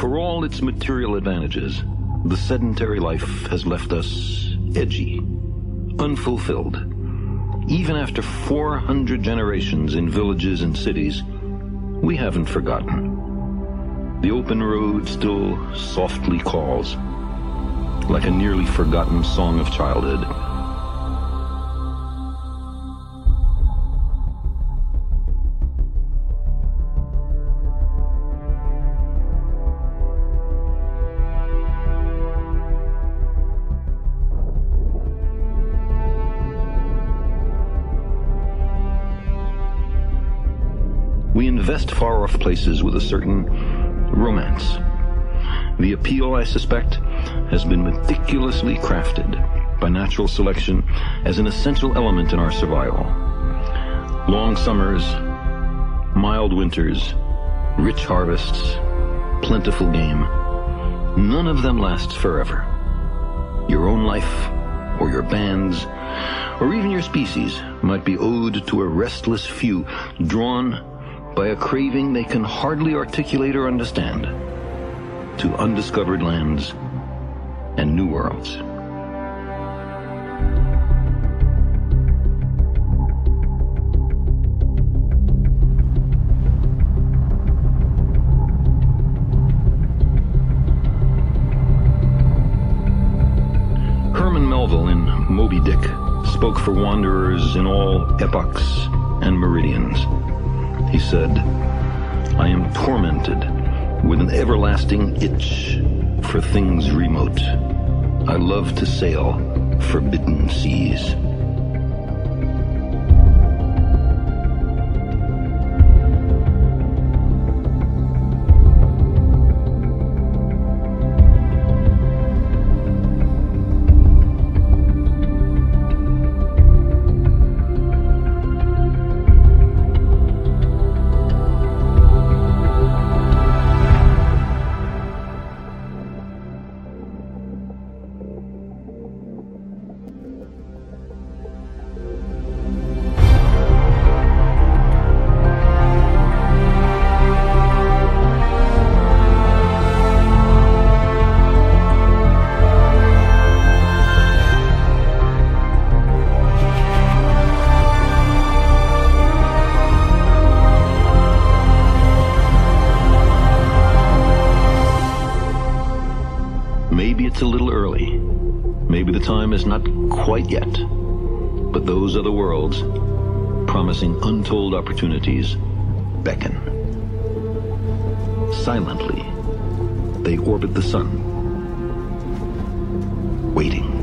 For all its material advantages, the sedentary life has left us edgy, unfulfilled. Even after 400 generations in villages and cities, we haven't forgotten. The open road still softly calls, like a nearly forgotten song of childhood. We invest far-off places with a certain romance. The appeal, I suspect, has been meticulously crafted by natural selection as an essential element in our survival. Long summers, mild winters, rich harvests, plentiful game. None of them lasts forever. Your own life, or your band's, or even your species might be owed to a restless few drawn by a craving they can hardly articulate or understand, to undiscovered lands and new worlds. Herman Melville in Moby Dick spoke for wanderers in all epochs and meridians. He said, "I am tormented with an everlasting itch for things remote. I love to sail forbidden seas." Maybe it's a little early. Maybe the time is not quite yet. But those other worlds, promising untold opportunities, beckon. Silently, they orbit the sun, waiting.